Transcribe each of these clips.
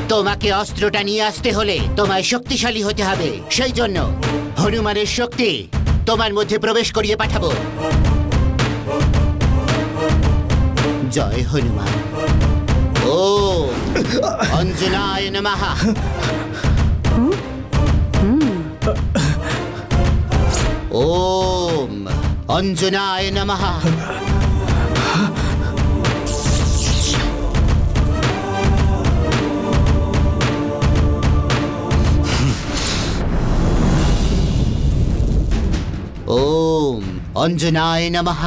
তোমাকে অস্ত্রটা নিয়ে আসতে হলে তোমায় শক্তিশালী হতে হবে। সেই জন্য হনুমানের শক্তি তোমার মধ্যে প্রবেশ করিয়ে পাঠাবো। জয় হনুমান। ওম অঞ্জনায় নমঃ। ওম অঞ্জনায় নমঃ। ओम अंजनाय नमः।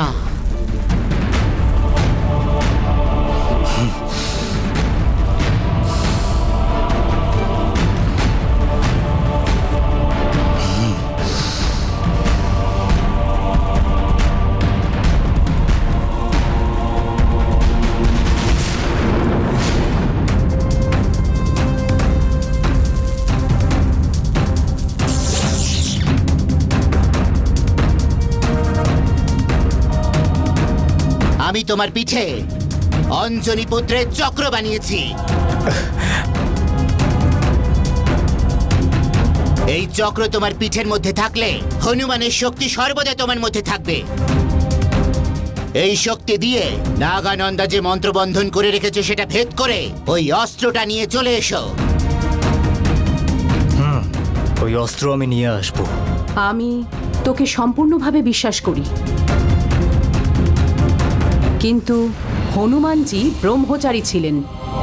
আমি তোমার পিঠে অঞ্জনী পুত্রের চক্র বানিয়েছি। এই চক্র তোমার পিঠের মধ্যে থাকলে হনুমানের শক্তি সর্বদা তোমার মধ্যে থাকবে। এই শক্তি দিয়ে নাগানন্দা যে মন্ত্রবন্ধন করে রেখেছে সেটা ভেদ করে ওই অস্ত্রটা নিয়ে চলে এসো। ওই অস্ত্র আমি নিয়ে আসবো। আমি তোকে সম্পূর্ণভাবে বিশ্বাস করি, কিন্তু হনুমানজি ব্রহ্মচারী ছিলেন।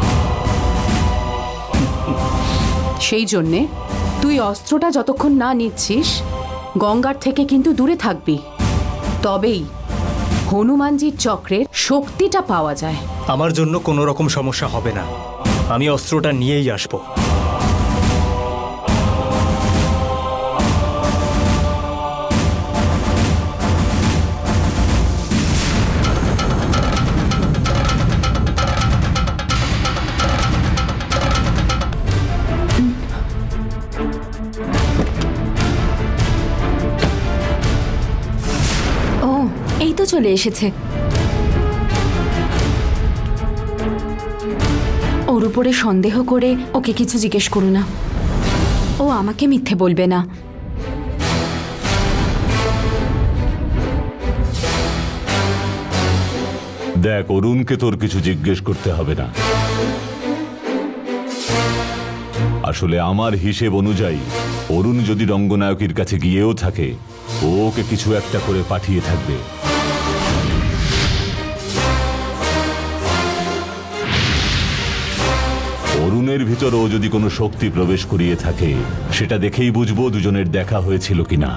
সেই জন্যে তুই অস্ত্রটা যতক্ষণ না নিচ্ছিস গঙ্গার থেকে কিন্তু দূরে থাকবি, তবেই হনুমানজির চক্রের শক্তিটা পাওয়া যায়। আমার জন্য কোনো রকম সমস্যা হবে না, আমি অস্ত্রটা নিয়েই আসবো। এই তো চলে এসেছে। ওর উপরে সন্দেহ করে ওকে কিছু জিজ্ঞেস করো না, ও আমাকে মিথ্যে বলবে না। দেখ, অরুণকে তোর কিছু জিজ্ঞেস করতে হবে না। আসলে আমার হিসেব অনুযায়ী অরুণ যদি রঙ্গনায়কের কাছে গিয়েও থাকে, ওকে কিছু একটা করে পাঠিয়ে থাকবে। অরুণের ভিতর ও যদি কোনো শক্তি প্রবেশ করিয়ে থাকে, সেটা দেখেই বুঝবো দুজনের দেখা হয়েছিল কিনা।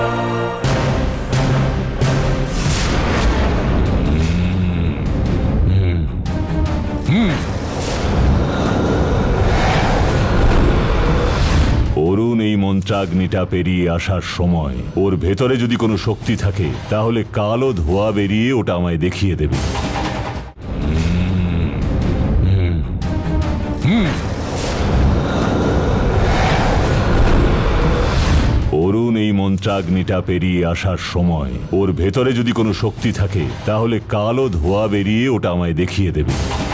অরুণ এই মন্ত্রাগ্নিটা পেরিয়ে আসার সময় ওর ভেতরে যদি কোনো শক্তি থাকে, তাহলে কালো ধোঁয়া বেরিয়ে ওটা আমায় দেখিয়ে দেবে। অরুণ এই মন্ত্রাগ্নিটা পেরিয়ে আসার সময় ওর ভেতরে যদি কোনো শক্তি থাকে, তাহলে কালো ধোঁয়া বেরিয়ে ওটা আমায় দেখিয়ে দেবে।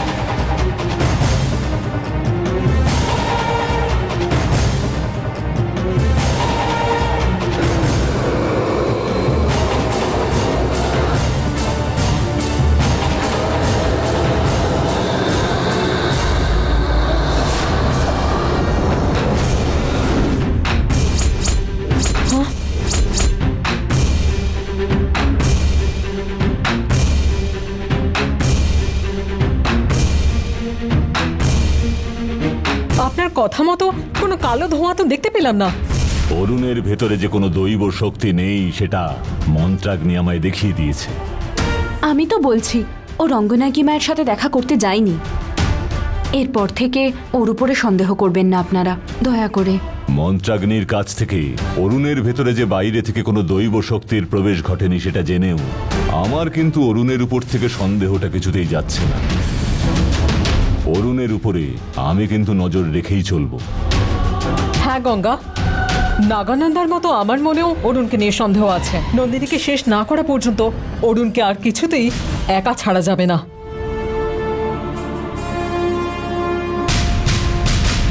কথা মতো কোনো কালো ধোঁয়া তো দেখতে পেলাম না। অরুণের ভেতরে যে কোনো দৈব শক্তি নেই, সেটা মন্ত্রাগ্নি আমায় দেখিয়ে দিয়েছে। আমি তো বলছি ও রঙ্গনায়কী মায়ের সাথে দেখা করতে যায়নি। এরপর থেকে ওর উপরে সন্দেহ করবেন না আপনারা, দয়া করে। মন্ত্রাগ্নির কাছ থেকে অরুণের ভেতরে যে বাইরে থেকে কোনো দৈব শক্তির প্রবেশ ঘটেনি সেটা জেনেও আমার কিন্তু অরুণের উপর থেকে সন্দেহটা কিছুতেই যাচ্ছে না। অরুণের উপরে আমি কিন্তু নজর রেখেই চলবো। হ্যাঁ গঙ্গা, নাগানন্দার মতো আমার মনেও অরুণকে নিয়ে সন্দেহ আছে। নন্দিনীকে শেষ না করা পর্যন্ত অরুণকে আর কিছুতেই একা ছাড়া যাবে না।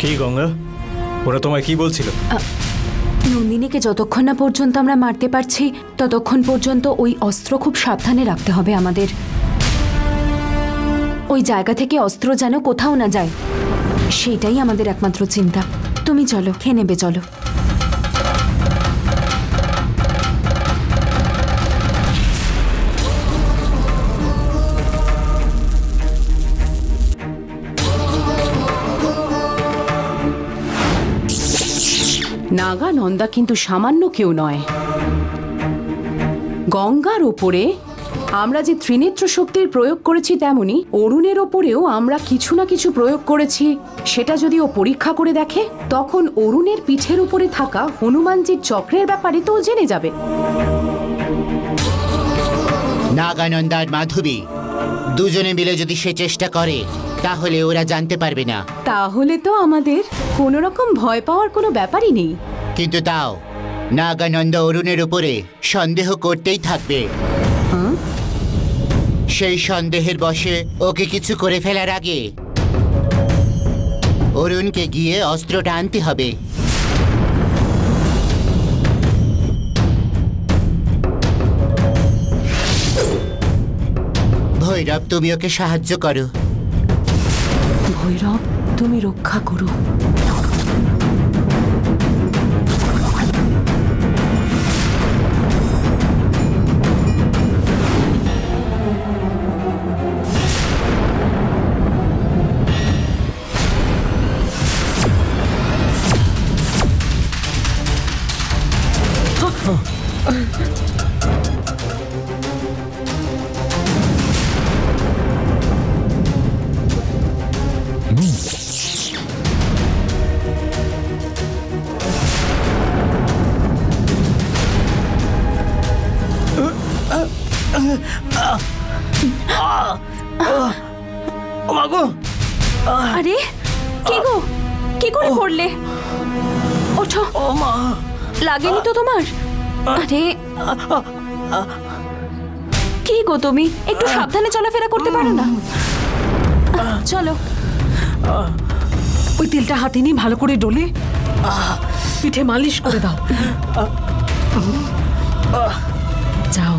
কি গঙ্গা, ওরা তোমায় কি বলছিল? নন্দিনীকে যতক্ষণ না পর্যন্ত আমরা মারতে পারছি ততক্ষণ পর্যন্ত ওই অস্ত্র খুব সাবধানে রাখতে হবে আমাদের। ওই জায়গা থেকে অস্ত্র যেন কোথাও না যায়, সেটাই আমাদের একমাত্র চিন্তা। তুমি চলো, খেয়ে নেবে, চলো। নাগানন্দা কিন্তু সামান্য কেউ নয়। গঙ্গার ওপরে আমরা যে ত্রিনেত্র শক্তির প্রয়োগ করেছি, তেমনি অরুণের ওপরেও আমরা কিছু না কিছু প্রয়োগ করেছি। সেটা যদি ও পরীক্ষা করে দেখে, তখন অরুণের পিঠের উপরে থাকা হনুমানজির চক্রের ব্যাপারে তো ও জেনে যাবে। নাগানন্দা আর মাধবী দুজনে মিলে যদি সে চেষ্টা করে, তাহলে ওরা জানতে পারবে না। তাহলে তো আমাদের কোনো রকম ভয় পাওয়ার কোনো ব্যাপারই নেই। কিন্তু তাও নাগানন্দা অরুণের উপরে সন্দেহ করতেই থাকবে। সেই সন্দেহের বশে ওকে কিছু করে ফেলার আগে অরুণকে গিয়ে অস্ত্রটা আনতে হবে। ভৈরব, তুমি ওকে সাহায্য করো। ভৈরব, তুমি রক্ষা করো। আরে কে গো, কি করে পড়লে? ওঠো। লাগেনি তো তোমার? আরে কি গো, তুমি একটু সাবধানে চলাফেরা করতে পারো না? চলো। ওই তেলটা হাতে নিয়ে ভালো করে ডলে পিঠে মালিশ করে দাও। যাও।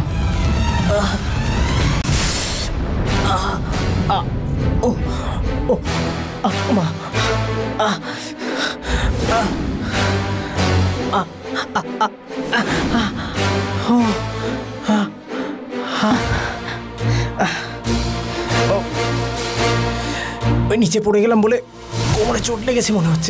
ওই নিচে পড়ে গেলাম বলে কোমরে চোট লেগেছে মনে হচ্ছে,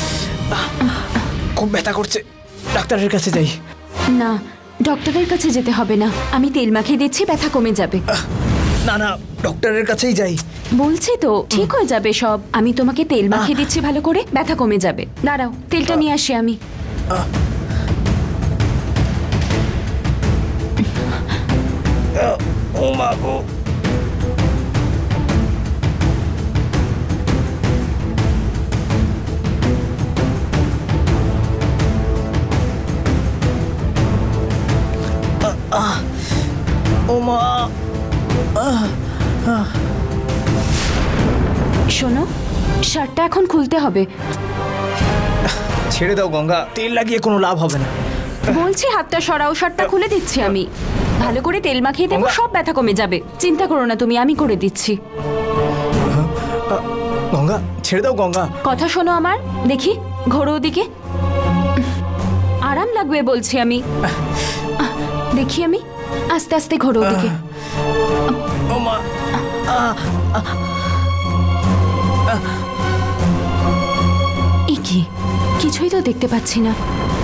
খুব ব্যথা করছে। ডাক্তারের কাছে যাই। না, ডক্টরের কাছে যেতে হবে না, আমি তেল মাখিয়ে দিচ্ছি, ব্যথা কমে যাবে। না না, ডক্টরের কাছেই যাই। বলছি তো ঠিক হয়ে যাবে সব। আমি তোমাকে তেল মাখিয়ে দিচ্ছি ভালো করে, ব্যথা কমে যাবে। দাঁড়াও, তেলটা নিয়ে আসি আমি। ও মা গো, ও মা। শোনো, শার্টটা এখন খুলতে হবে। ছেড়ে দাও গঙ্গা, তেল লাগিয়ে কোনো লাভ হবে না। বলছি হাতটা সরাও, শার্টটা খুলে দিচ্ছি আমি। ভালো করে তেল মাখিয়ে দেবো, সব ব্যথা কমে যাবে। চিন্তা করো না তুমি, আমি করে দিচ্ছি। গঙ্গা ছেড়ে দাও গঙ্গা। কথা শোনো আমার, দেখি ঘোরো ওদিকে। আরাম লাগবে বলছি আমি। দেখি আমি, আস্তে আস্তে ঘোরো ওদিকে। ও মা। কি কিছুই তো দেখতে পাচ্ছি না।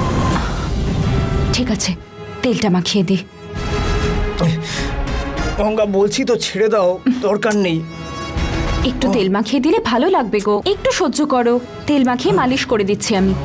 ঠিক আছে, তেলটা মাখিয়ে দি। গঙ্গা বলছি তো ছেড়ে দাও, দরকার নেই। একটু তেল মাখিয়ে দিলে ভালো লাগবে গো, একটু সহ্য করো। তেল মাখিয়ে মালিশ করে দিচ্ছি আমি।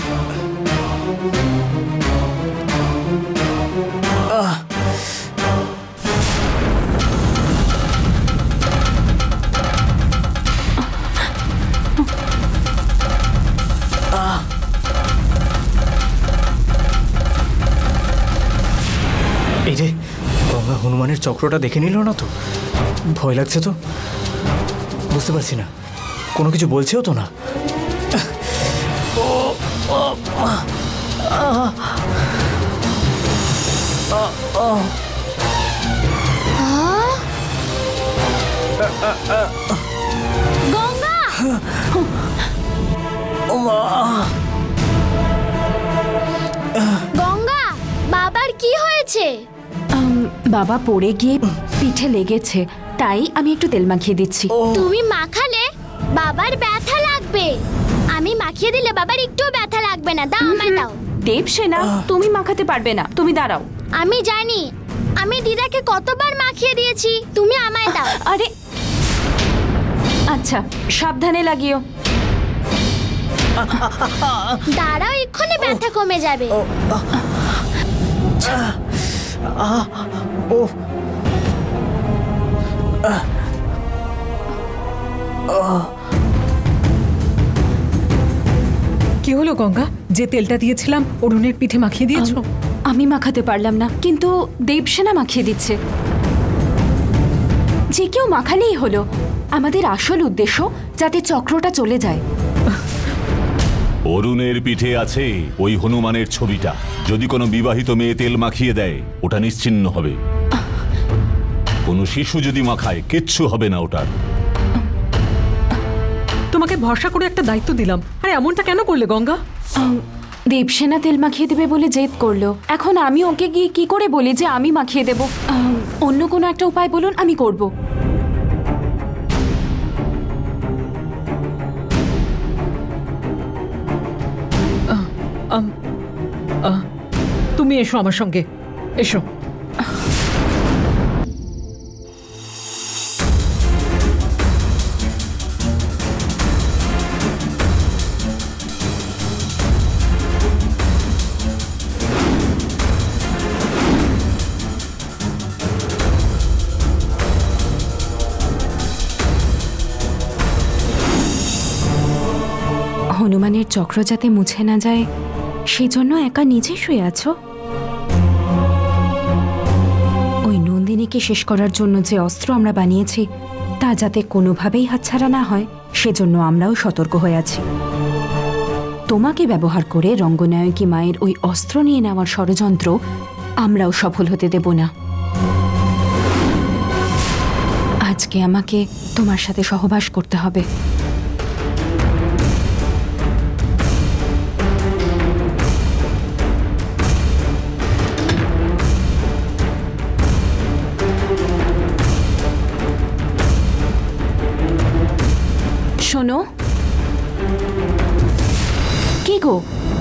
এই যে গঙ্গা হনুমানের চক্রটা দেখে নিল না তো? ভয় লাগছে তো, বুঝতে পারছি না, কোনো কিছু বলছেও তো না। গঙ্গা, গঙ্গা, বাবার কি হয়েছে? বাবা পড়ে গিয়ে পিঠে লেগেছে, তাই আমি একটু তেল মাখিয়ে দিচ্ছি। তুমি মাখালে বাবার ব্যথা লাগবে। আমি মাখিয়ে দিলে বাবার একটু ব্যথা লাগবে না। দাও, আমায় দাও। দেবসেনা, তুমি মাখাতে পারবে না, তুমি দাঁড়াও। আমি জানি, আমি দিদাকে কতবার মাখিয়ে দিয়েছি। তুমি আমায় দাও। আরে আচ্ছা, সাবধানে লাগিও। দাঁড়াও, এক্ষুনি ব্যথা কমে যাবে। কি হলো গঙ্গা? যে তেলটা দিয়েছিলাম অরুণের পিঠে মাখিয়ে দিয়েছো? আমি মাখাতে পারলাম না, কিন্তু দেবসেনা মাখিয়ে দিচ্ছে। যে কেউ মাখালেই হলো। আমাদের আসল উদ্দেশ্য যাতে চক্রটা চলে যায়। অরুণের পিঠে আছে ওই হনুমানের ছবিটা। যদি কোনো বিবাহিত মেয়ে তেল মাখিয়ে দেয়, ওটা নিশ্চিহ্ন হবে। কোনো শিশু যদি মাখায়, কিচ্ছু হবে না ওটার। তোমাকে ভরসা করে একটা দায়িত্ব দিলাম, আরে এমনটা কেন করলে গঙ্গা? দেবসেনা তেল মাখিয়ে দেবে বলে জেদ করলো। এখন আমি ওকে গিয়ে কি করে বলি যে আমি মাখিয়ে দেব? অন্য কোনো একটা উপায় বলুন, আমি করব। তুমি এসো আমার সঙ্গে, এসো। হনুমানের চক্র যাতে মুছে না যায় সেই জন্য একা নিজে শুয়ে আছো? ওই নন্দিনীকে শেষ করার জন্য যে অস্ত্র আমরা বানিয়েছি তা যাতে কোনোভাবেই হাতছাড়া না হয় সেজন্য আমরাও সতর্ক হয়ে আছি। তোমাকে ব্যবহার করে রঙ্গনায়কী মায়ের ওই অস্ত্র নিয়ে নেওয়ার ষড়যন্ত্র আমরাও সফল হতে দেব না। আজকে আমাকে তোমার সাথে সহবাস করতে হবে। শোনো, কি গো,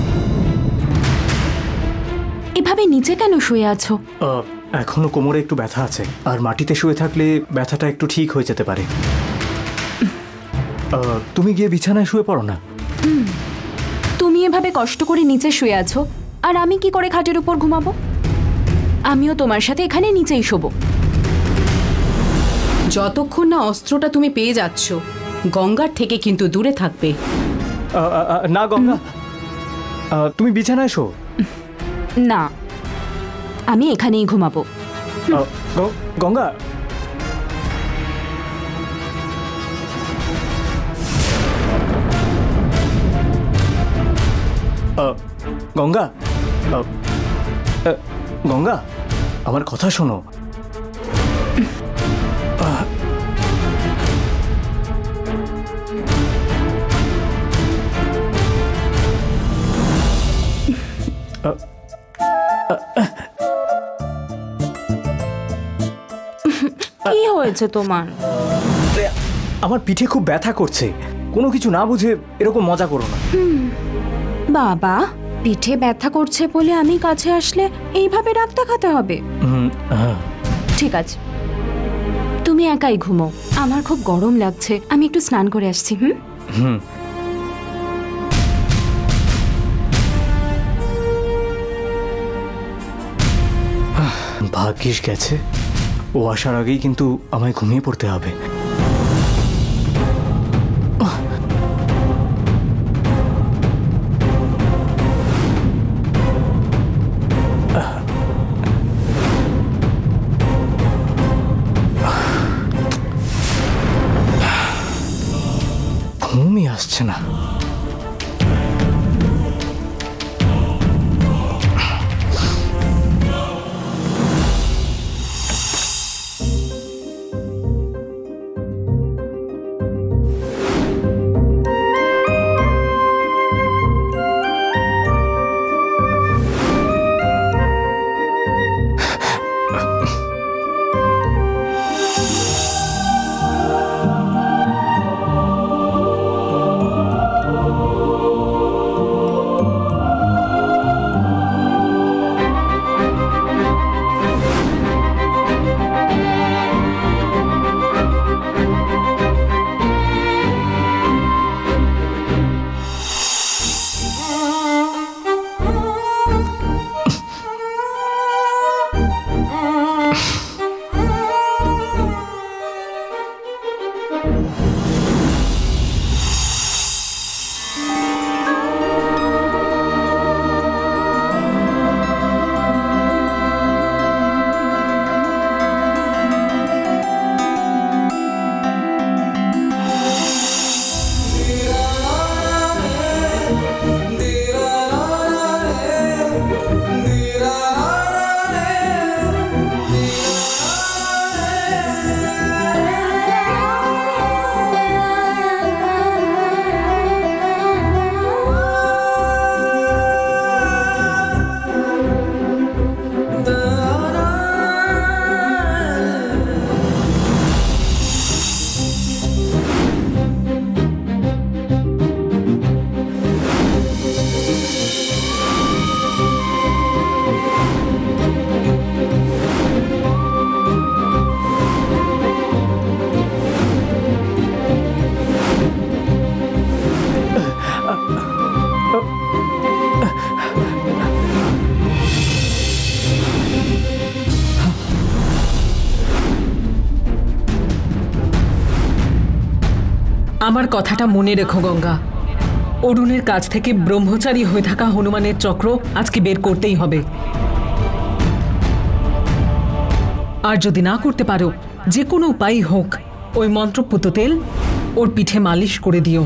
এভাবে নিচে কেন শুয়ে আছো? এখনো কোমরে একটু ব্যথা আছে, আর মাটিতে শুয়ে থাকলে ব্যথাটা একটু ঠিক হয়ে যেতে পারে। তুমি গিয়ে বিছানায় শুয়ে পড়ো না। তুমি এভাবে কষ্ট করে নিচে শুয়ে আছো, আর আমি কি করে খাটের উপর ঘুমাবো? আমিও তোমার সাথে এখানে নিচেই শোবো। যতক্ষণ না অস্ত্রটা তুমি পেয়ে যাচ্ছ, গঙ্গার থেকে কিন্তু দূরে থাকবে। না গঙ্গা, তুমি বিছানায় শো। না, আমি এখানেই ঘুমাবো। গঙ্গা, গঙ্গা, গঙ্গা, আমার কথা শোনো। কি হয়েছে তোমার? আমার পিঠে খুব ব্যথা করছে। কোনো কিছু না বুঝে এরকম মজা করো না। বাবা, পিঠে ব্যথা করছে বলে আমি কাছে আসলে এইভাবে ডাক দেখাতে হবে? ঠিক আছে, তুমি একাই ঘুমো। আমার খুব গরম লাগছে, আমি একটু স্নান করে আসছি। ভাগ্যিস গেছে, ও আসার আগেই কিন্তু আমায় ঘুমিয়ে পড়তে হবে। ঘুমই আসছে না। আমার কথাটা মনে রেখো গঙ্গা, অরুণের কাছ থেকে ব্রহ্মচারী হয়ে থাকা হনুমানের চক্র আজকে বের করতেই হবে। আর যদি না করতে পারো, যে কোনো উপায়ই হোক ওই মন্ত্রপুত তেল ওর পিঠে মালিশ করে দিও।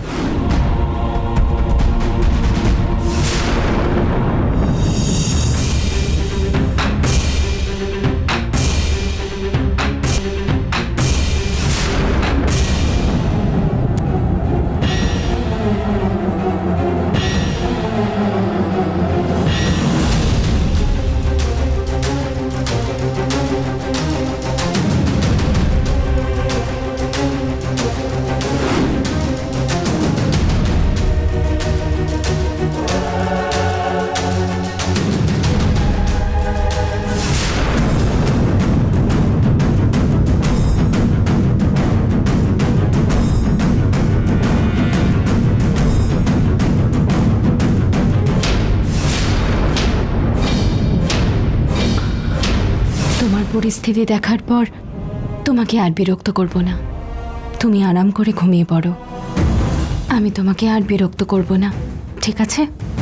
পরিস্থিতি দেখার পর তোমাকে আর বিরক্ত করব না। তুমি আরাম করে ঘুমিয়ে পড়ো, আমি তোমাকে আর বিরক্ত করব না, ঠিক আছে?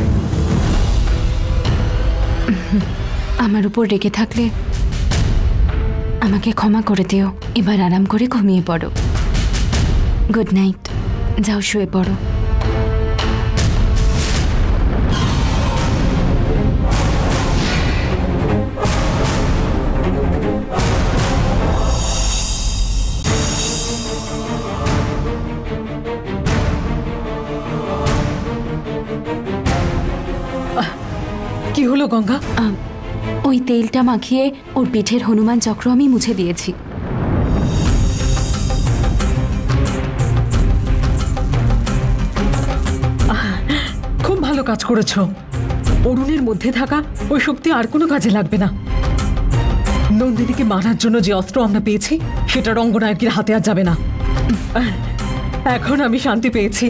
আমার উপর রেগে থাকলে আমাকে ক্ষমা করে দিও। এবার আরাম করে ঘুমিয়ে পড়ো। গুড নাইট, যাও শুয়ে পড়ো। কি হলো গঙ্গা? ওই তেলটা মাখিয়ে ওর পিঠের হনুমান চক্র আমি মুছে দিয়েছি। খুব ভালো কাজ করেছো। অরুণের মধ্যে থাকা ওই শক্তি আর কোনো কাজে লাগবে না। নন্দিনীকে মারার জন্য যে অস্ত্র আমরা পেয়েছি সেটা রঙ্গনায়কের হাতে আর যাবে না। এখন আমি শান্তি পেয়েছি।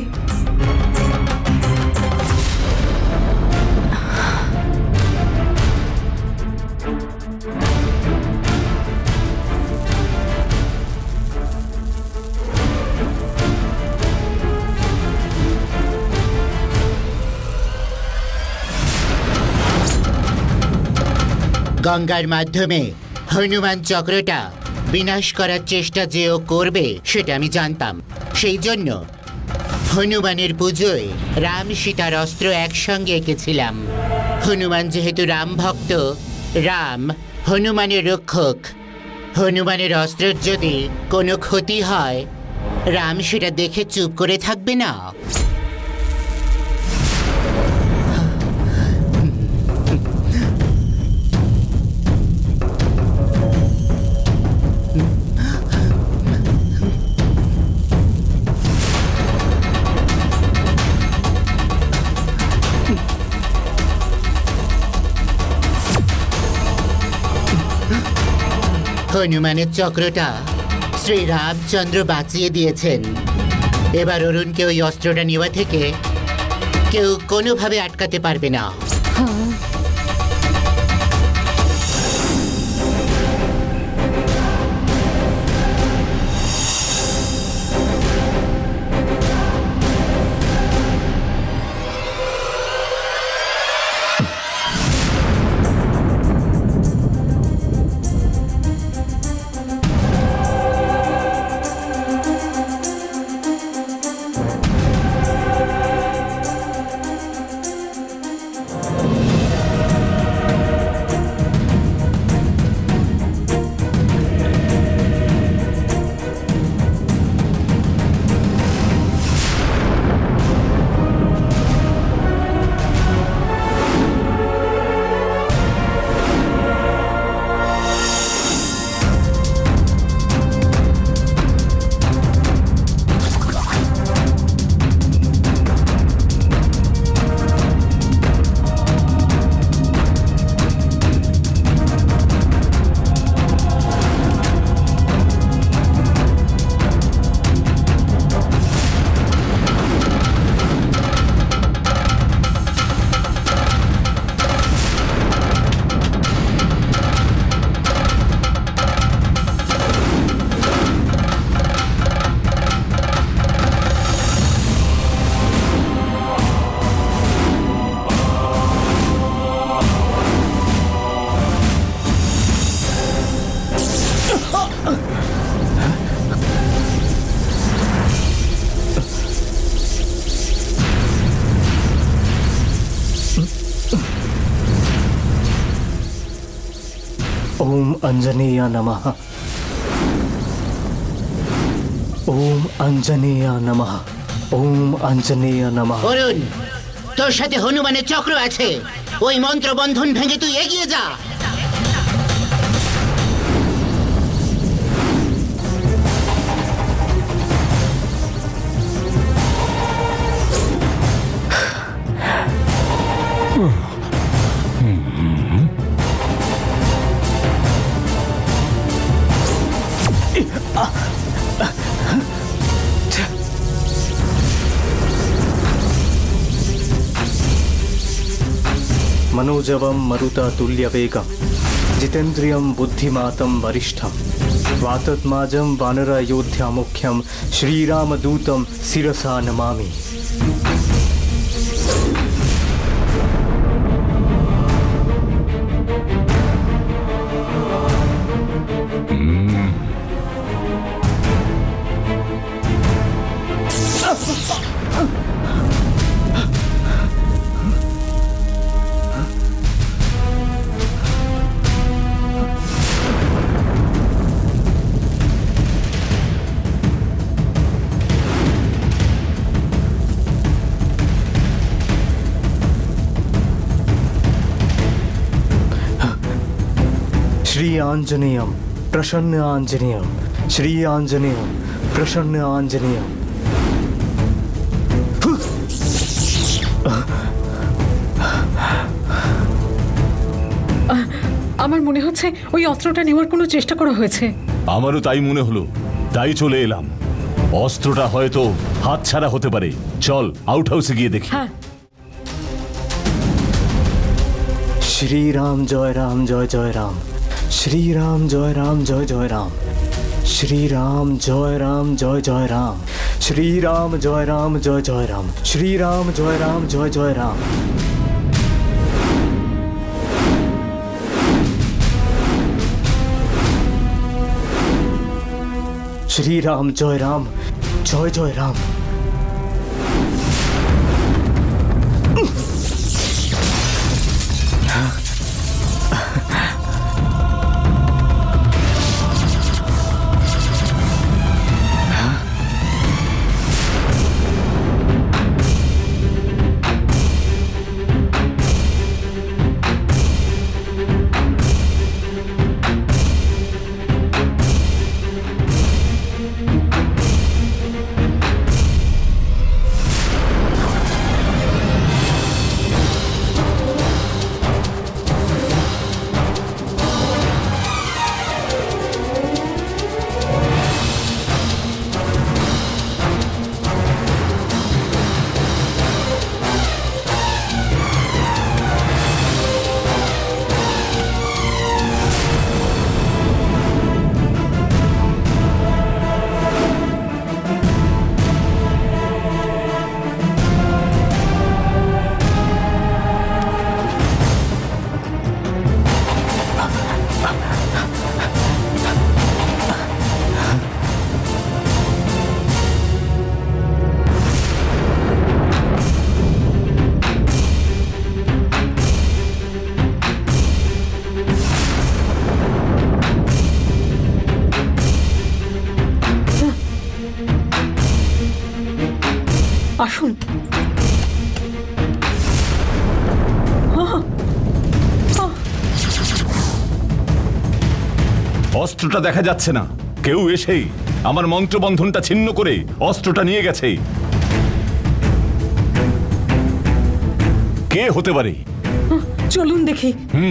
গঙ্গার মাধ্যমে হনুমান চক্রটা বিনাশ করার চেষ্টা যে ও করবে সেটা আমি জানতাম। সেই জন্য হনুমানের পুজোয় রাম সীতার অস্ত্র একসঙ্গে এঁকেছিলাম। হনুমান যেহেতু রাম ভক্ত, রাম হনুমানের রক্ষক। হনুমানের অস্ত্রের যদি কোনো ক্ষতি হয়, রাম সেটা দেখে চুপ করে থাকবে না। হনুমানের চক্রটা শ্রীরামচন্দ্র বাঁচিয়ে দিয়েছেন। এবার অরুণকে ওই অস্ত্রটা নেওয়া থেকে কেউ কোনোভাবে আটকাতে পারবে না। अंजनेय नमः। ओम अंजनेय नमः। ओम अंजनेय नमः। অরুণ, তোর সাথে হনুমানের চক্র আছে, ওই মন্ত্র বন্ধন ভেঙে তুই এগিয়ে যা। मनोजवं मरुता तुल्यवेगं जितेन्द्रियं बुद्धिमातं वरिष्ठं वातत्माजं वानरयोध्यामुख्यं श्रीरामदूतं शिरसा नमामि। श्री आंजनेयं प्रसन्न आंजनेयं श्री आंजनेयं प्रसन्न आंजनेयं। আমার মনে হচ্ছে ওই অস্ত্রটা নেওয়ার কোনো চেষ্টা করা হয়েছে। আমারও তাই মনে হলো, তাই চলে এলাম। অস্ত্রটা হয়তো হাতছাড়া হতে পারে। চল আউট হাউসে গিয়ে দেখি। হ্যাঁ। श्री राम जय राम जय जय राम। श्री राम जय राम जय जय राम। श्री राम जय राम जय जय राम। श्री राम जय राम जय जय राम। श्री राम जय राम जय जय राम। श्री राम जय राम जय जय राम। আসুন। অস্ত্রটা দেখা যাচ্ছে না। কেউ এসেই আমার মন্ত্রবন্ধনটা ছিন্ন করে অস্ত্রটা নিয়ে গেছে। কে হতে পারে? চলুন দেখি।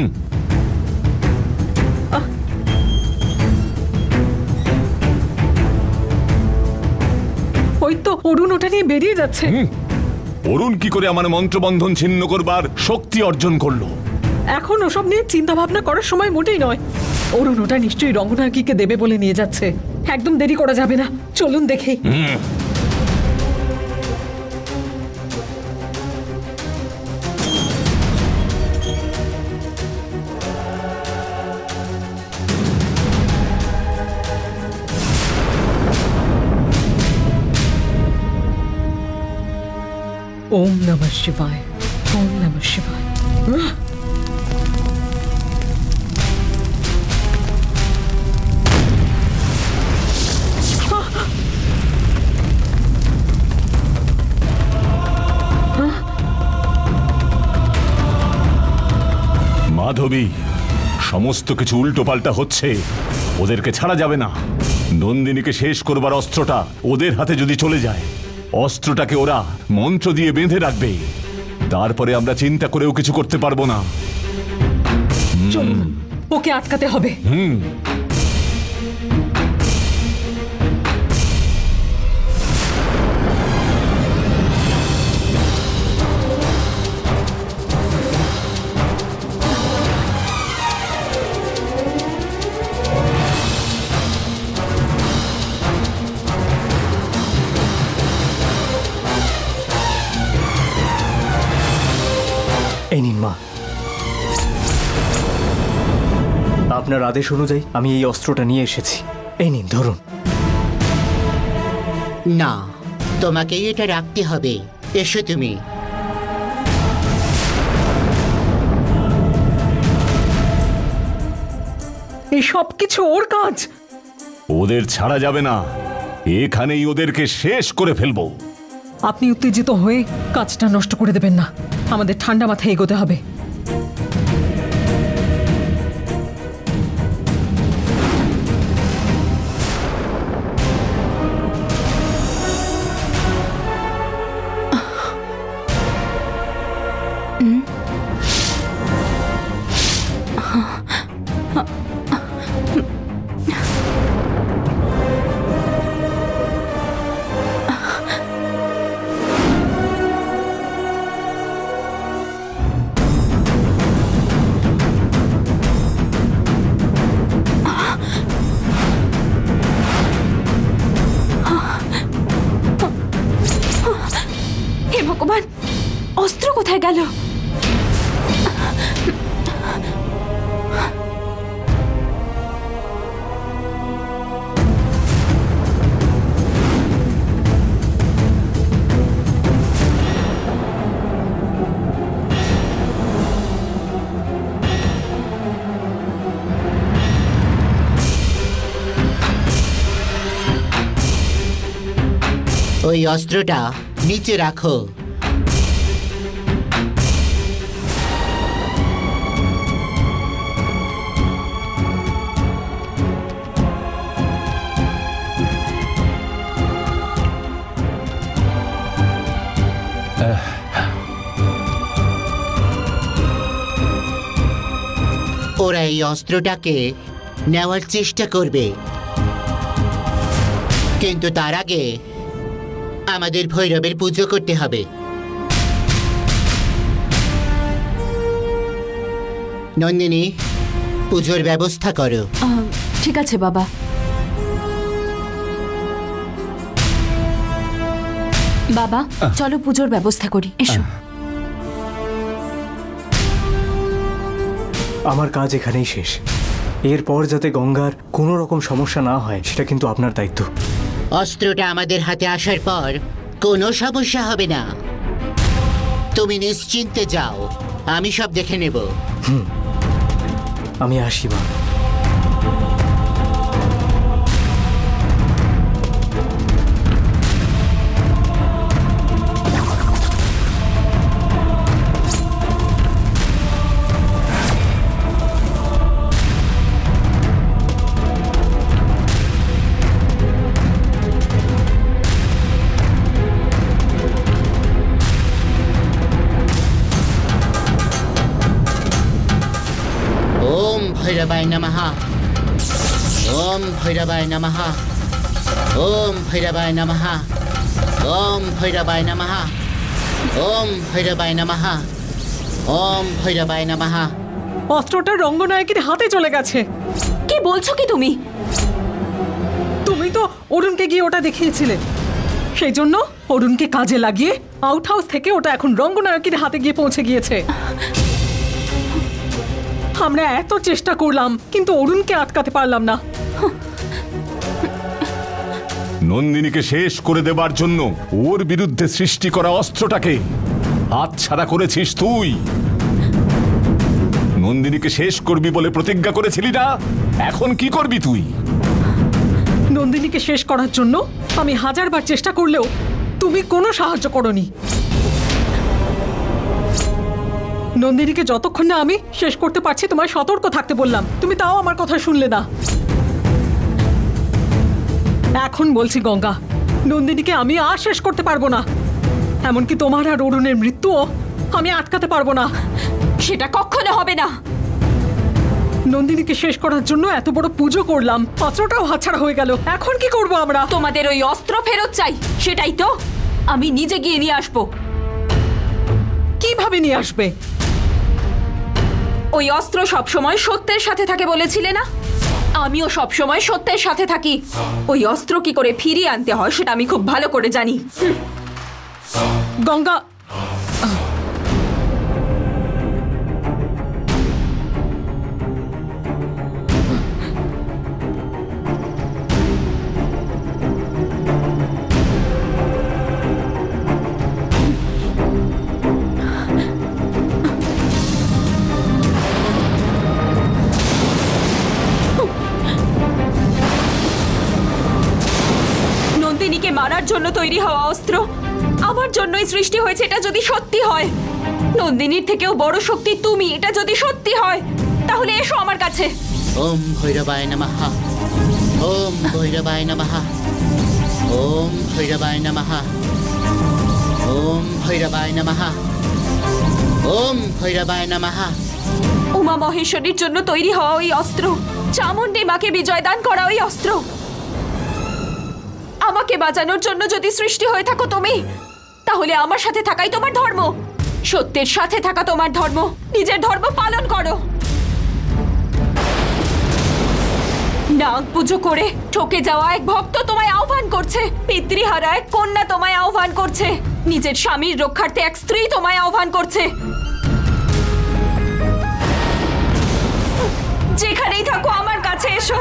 ওই তো অরুণ ওটা নিয়ে বেরিয়ে যাচ্ছে। অরুণ কি করে আমার মন্ত্রবন্ধন ছিন্ন করবার শক্তি অর্জন করলো? এখন ওসব নিয়ে চিন্তা ভাবনা করার সময় মোটেই নয়। অরুণ ওটা নিশ্চয়ই রঙ্গনায়কীকে দেবে বলে নিয়ে যাচ্ছে। একদম দেরি করা যাবে না, চলুন দেখি। ओम नमः शिवाय। ओम नमः शिवाय। মাধবী, সমস্ত কিছু উল্টো পাল্টা হচ্ছে। ওদেরকে ছাড়া যাবে না। নন্দিনীকে শেষ করবার অস্ত্রটা ওদের হাতে যদি চলে যায়, অস্ত্রটাকে ওরা মন্ত্র দিয়ে বেঁধে রাখবে। তারপরে আমরা চিন্তা করেও কিছু করতে পারবো না। চলুন, ওকে আটকাতে হবে। এই নিন মা, আপনার আদেশ অনুযায়ী আমি এই অস্ত্রটা নিয়ে এসেছি। এই নিন ধরুন। না, তোমাকে এটা রাখতে হবে। এসো তুমি। এই সব কিছু ওর কাজ। ওদের ছাড়া যাবে না, এখানেই ওদেরকে শেষ করে ফেলবো। আপনি উত্তেজিত হয়ে কাজটা নষ্ট করে দেবেন না। আমাদের ঠান্ডা মাথায় এগোতে হবে। হে ভগবান, অস্ত্র কোথায় গেল? ওই অস্ত্রটা নিচে রাখো। ওরা এই অস্ত্রটাকে নেওয়ার চেষ্টা করবে, কিন্তু তার আগে আমাদের ভৈরবের পুজো করতে হবে। নন্দিনী, পুজোর ব্যবস্থা করো। ঠিক আছে বাবা। বাবা চলো পুজোর ব্যবস্থা করি, এসো। আমার কাজ এখানেই শেষ। এরপর যাতে গঙ্গার কোনো রকম সমস্যা না হয় সেটা কিন্তু আপনার দায়িত্ব। অস্ত্রটা আমাদের হাতে আসার পর কোনো সমস্যা হবে না, তুমি নিশ্চিন্তে যাও, আমি সব দেখে নেব। আমি আসি মা। ভৈরবায় নমঃ। ওম ভৈরবায় নমঃ। ওম ভৈরবায় নমঃ। ওম ভৈরবায় নমঃ। ওম ভৈরবায় নমঃ। ওম ভৈরবায় নমঃ। অস্ত্রটা রঙ্গনায়কের হাতে চলে গেছে। কি বলছো কি তুমি? তুমি তো অরুণকে গিয়ে ওটা দেখিয়েছিলে, সেই জন্য অরুণকে কাজে লাগিয়ে আউট হাউস থেকে ওটা এখন রঙ্গনায়কের হাতে গিয়ে পৌঁছে গিয়েছে। আমরা এত চেষ্টা করলাম কিন্তু অরুণকে আটকাতে পারলাম না। নন্দিনীকে শেষ করে দেবার জন্য ওর বিরুদ্ধে সৃষ্টি করা অস্ত্রটাকে হাতছাড়া করেছিস তুই। নন্দিনীকে শেষ করবি বলে প্রতিজ্ঞা করেছিলি না, এখন কি করবি তুই? নন্দিনীকে শেষ করার জন্য আমি হাজারবার চেষ্টা করলেও তুমি কোনো সাহায্য করনি। নন্দিনীকে যতক্ষণ না আমি শেষ করতে পারছি তোমায় সতর্ক থাকতে বললাম, তুমি তাও আমার কথা শুনলে না। এখন বলছি গঙ্গা, নন্দিনীকে আমি আর শেষ করতে পারবো না। এমনকি তোমার আর অরুণের মৃত্যুও আমি আটকাতে পারবো না। সেটা কখনো হবে না। নন্দিনীকে শেষ করার জন্য এত বড় পুজো করলাম, অস্ত্রটাও হাতছাড়া হয়ে গেল। এখন কি করব আমরা? তোমাদের ওই অস্ত্র ফেরত চাই। সেটাই তো, আমি নিজে গিয়ে নিয়ে আসবো। কিভাবে নিয়ে আসবে? ওই অস্ত্র সবসময় সত্যের সাথে থাকে বলেছিলে না? আমিও সবসময় সত্যের সাথে থাকি। ওই অস্ত্র কি করে ফিরিয়ে আনতে হয় সেটা আমি খুব ভালো করে জানি। গঙ্গা, নন্দিনীকে মারার জন্য তৈরি হওয়া অস্ত্র আমার জন্যই সৃষ্টি হয়েছে, এটা যদি সত্যি হয়, নন্দিনীর থেকেও বড় শক্তি তুমি, এটা যদি সত্যি হয়, তাহলে এসো আমার কাছে। ওম ভৈরবায় নমঃ, ওম ভৈরবায় নমঃ, ওম ভৈরবায় নমঃ, ওম ভৈরবায় নমঃ, ওম ভৈরবায় নমঃ। উমা মহেশ্বরীর জন্য তৈরি হওয়া ওই অস্ত্র, চামুণ্ডী মাকে বিজয় দান করা ওই অস্ত্র, আমাকে বাঁচানোর জন্য যদি সৃষ্টি হয়ে থাকো তুমি, তাহলে আমার সাথে থাকাই তোমার ধর্ম। সত্যের সাথে থাকা তোমার ধর্ম। নিজের ধর্ম পালন করো। নাগ পুজো করে ঠকে যাওয়া এক ভক্ত তোমায় আহ্বান করছে, পিতৃহারা এক কন্যা তোমায় আহ্বান করছে, নিজের স্বামীর রক্ষার্থে এক স্ত্রী তোমায় আহ্বান করছে। যেখানেই থাকো আমার কাছে এসো,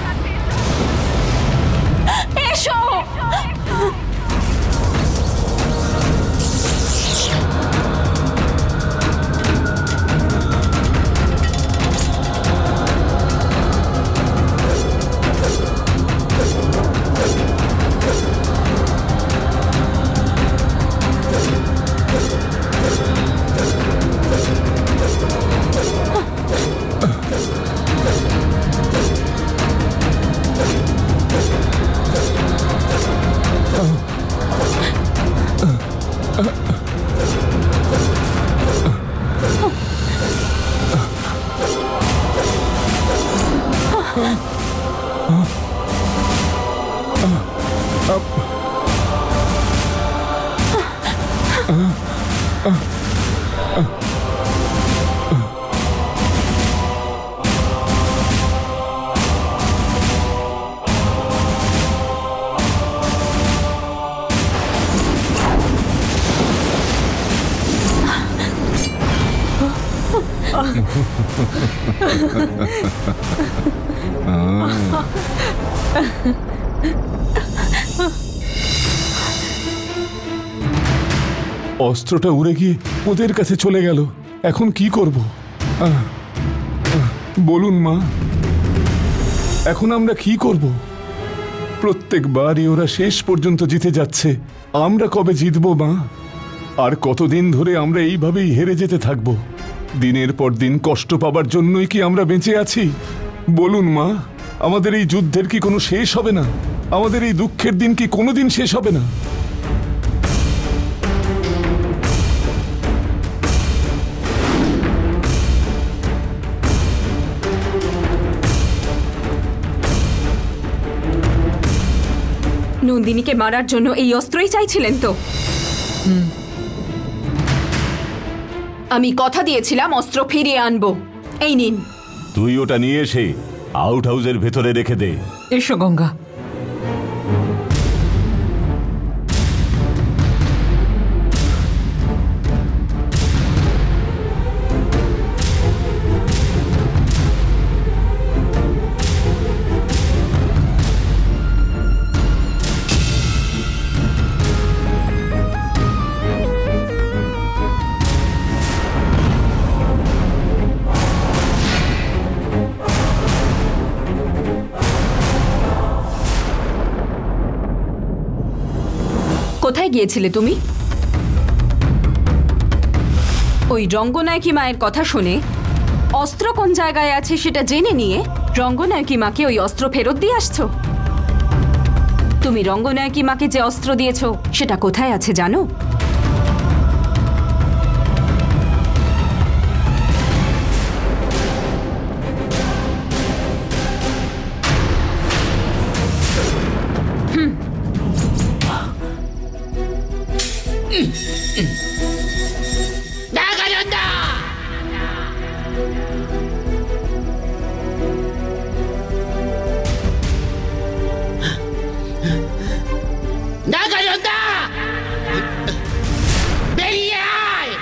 এসো। অস্ত্রটা উড়ে গিয়ে ওদের কাছে চলে গেল। এখন কি করব? বলুন মা, এখন আমরা কি করব? প্রত্যেকবারই ওরা শেষ পর্যন্ত জিতে যাচ্ছে, আমরা কবে জিতবো মা? আর কতদিন ধরে আমরা এইভাবেই হেরে যেতে থাকব? দিনের পর দিন কষ্ট পাবার জন্যই কি আমরা বেঁচে আছি? বলুন মা, আমাদের এই যুদ্ধের কি কোনো শেষ হবে না? আমাদের এই দুঃখের দিন কি কোনোদিন শেষ হবে না? নন্দিনীকে মারার জন্য এই অস্ত্রই চাইছিলেন তো? আমি কথা দিয়েছিলাম অস্ত্র ফিরিয়ে আনবো। এই নিন। তুই ওটা নিয়ে এসে আউট হাউসের ভেতরে রেখে দে। এসো গঙ্গা। কোথায় গিয়েছিলে তুমি? ওই রঙ্গনায়কী মায়ের কথা শুনে অস্ত্র কোন জায়গায় আছে সেটা জেনে নিয়ে রঙ্গনায়কী মাকে ওই অস্ত্র ফেরত দিয়ে আসছো? তুমি রঙ্গনায়কী মাকে যে অস্ত্র দিয়েছো সেটা কোথায় আছে জানো? নাগানন্দা! নাগানন্দা! বেরিয়ে আয়!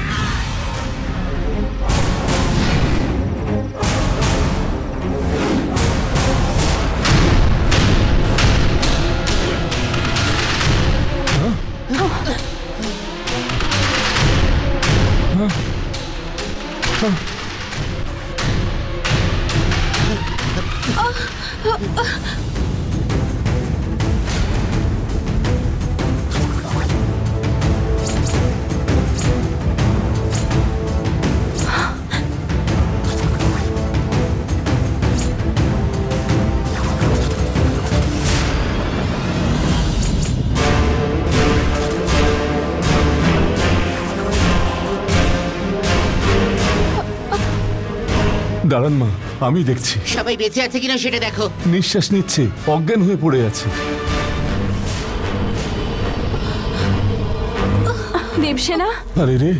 দাঁড়ান মা, আমি দেখছি। সবাই বেঁচে আছে কিনা সেটা দেখো। নিঃশ্বাস নিচ্ছে, অজ্ঞান হয়ে পড়ে আছে। দেবসেনা, আরে রে,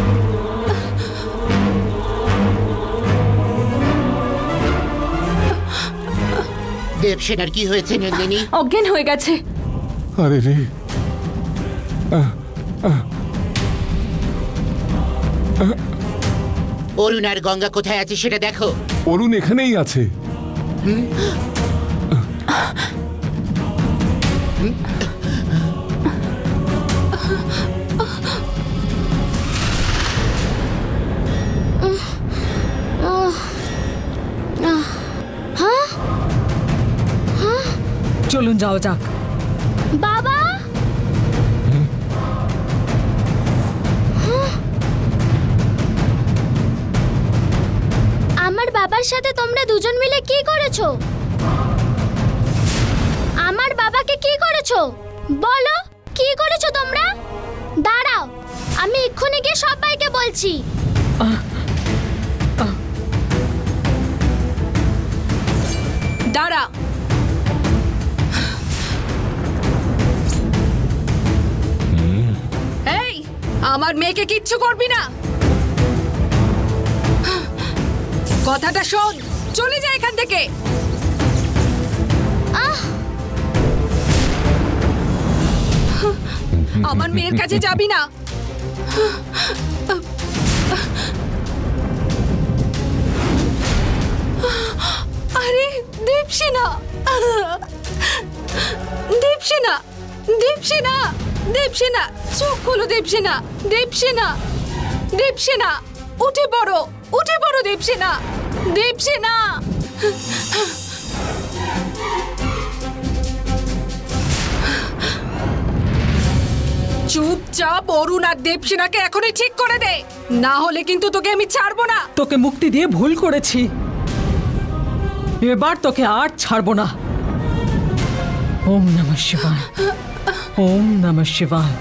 দেবসেনার কি হয়েছে নন্দিনী? অজ্ঞান হয়ে গেছে। আরে রে, অরুণ আর গঙ্গা কোথায় আছে সেটা দেখো। অরুণ এখানেই আছে। চলুন যাও যাক। বাবা, আমার বাবার সাথে তোমরা দুজন মিলে কি করেছো? আমার বাবাকে কি করেছো? বলো, কি করেছো তোমরা? দাঁড়াও, আমি এক্ষুনি গিয়ে সবাইকে বলছি। দাঁড়া। এই, আমার মেয়েকে কিচ্ছু করবি না। কথাটা শোন, চলে যা এখান থেকে। আমার মেয়ের কাছে যাবি না। আরে দেবসেনা, দেবসেনা, দেবসেনা, দেবসেনা, চোখ খোলো দেবসেনা, দেবসেনা, দেবসেনা, উঠে পড়ো, উঠে পড়ো দেবসেনা, দেবসেনা। চুপচাপ অরুণ আর দেবসেনাকে এখনই ঠিক করে দে, না হলে কিন্তু তোকে আমি ছাড়বো না। তোকে মুক্তি দিয়ে ভুল করেছি, এবার তোকে আর ছাড়বো না। ওম নমঃ শিবায়, ওম নমঃ শিবায়।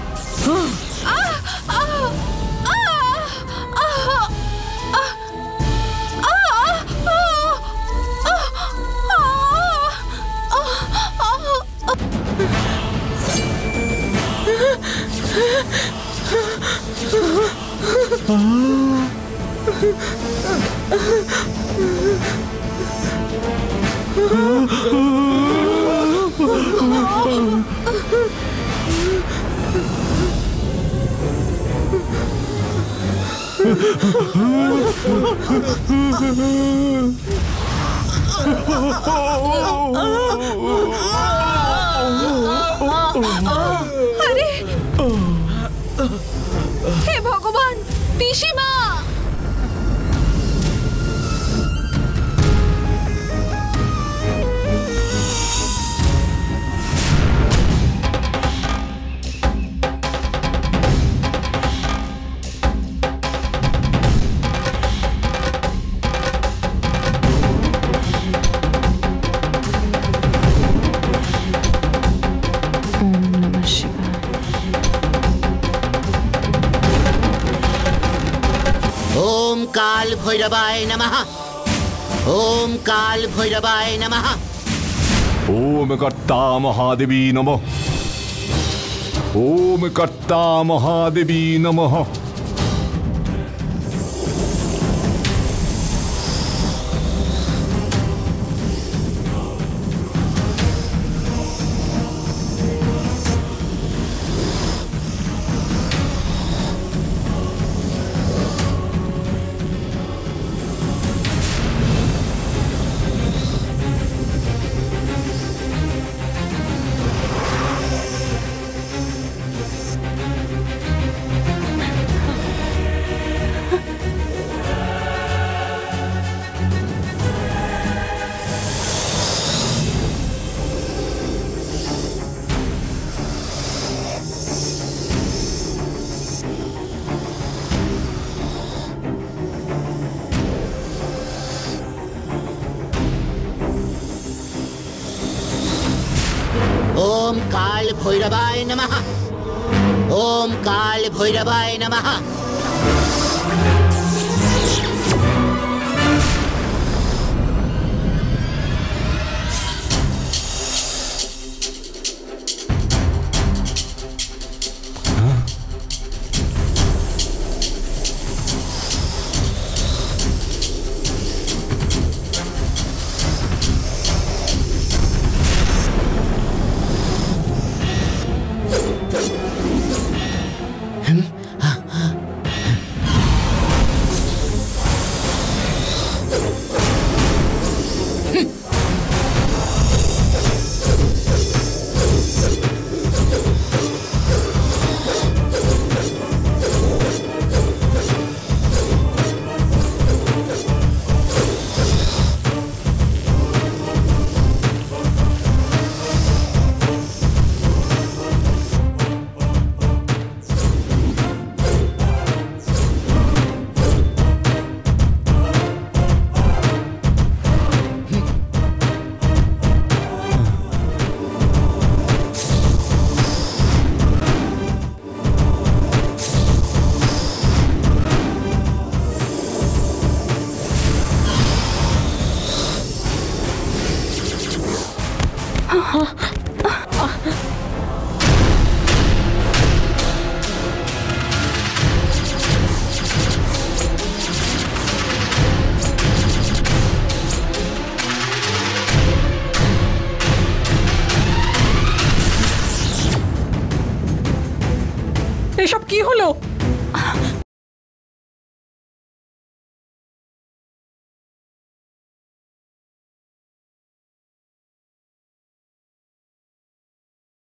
আরে হে ভগবান, পিসিমা। কাল ভৈরবায় নমঃ। ওম কাল ভৈরবায় নমঃ। ওম কর্তা মহাদেবী নমঃ। ওম কর্তা মহাদেবী নমঃ। ओम काल भैरवाय नमः। ओम काल भैरवाय नमः। এসব কি হলো?